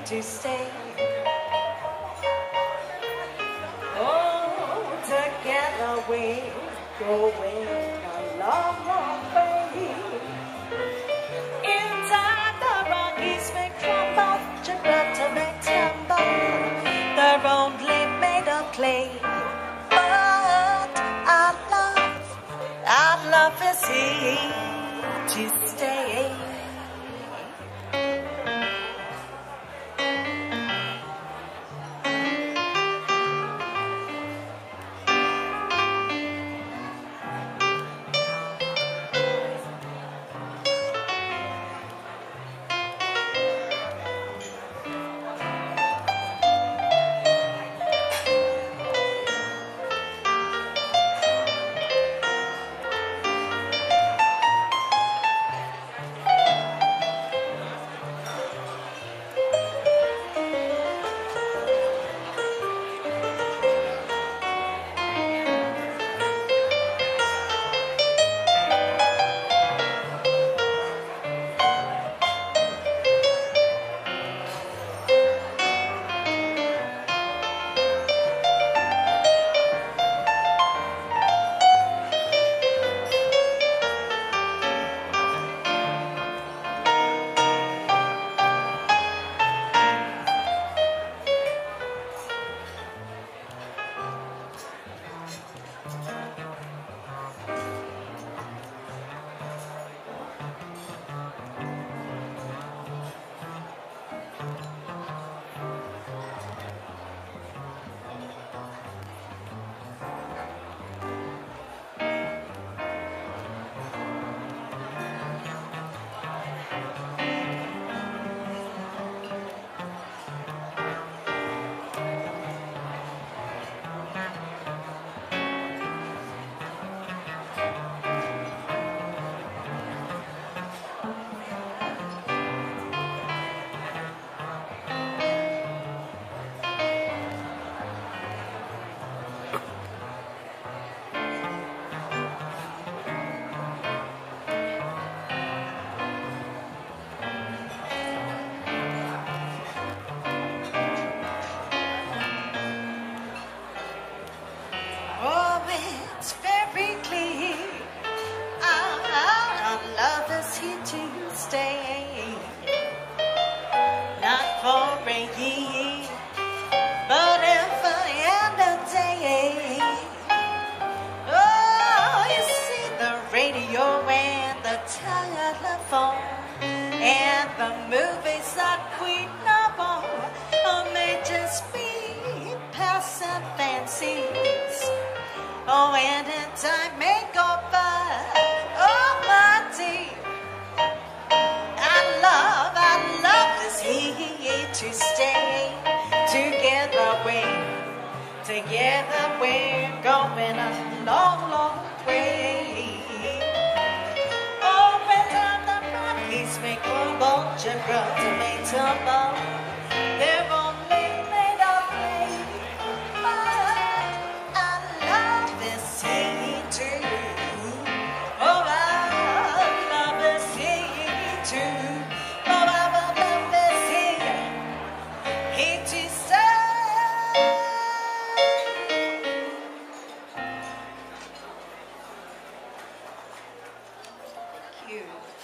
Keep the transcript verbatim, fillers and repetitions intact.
to stay. Oh, together we're going a long, long way. Inside the Rockies may crumble, Gibraltar may tumble. They're only made of clay. But our love, our love is here to stay. It's very clear our love is here to stay. Not for a year, but ever and a day. Oh, you see the radio and the telephone and the movies that we know, or may just be passing fancies. Oh, and in time may go by. Oh, my dear, our love, our love is here to stay. Together we're, together we're going a long, long way. Oh, when the Rockies may crumble, Gibraltar may tumble, they're only made of clay. You.